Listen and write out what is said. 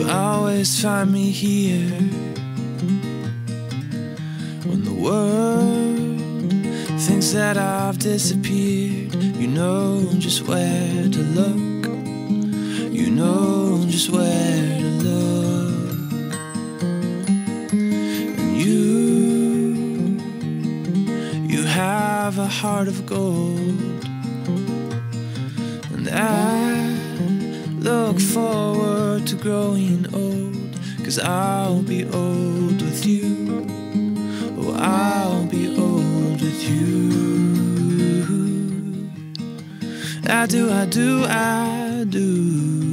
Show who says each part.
Speaker 1: always find me here when the world thinks that I've disappeared. You know just where to look. You know just where to look. And you have a heart of gold. And I look forward to growing old, 'cause I'll be old with you. Oh, I'll be old with you. I do, I do, I do.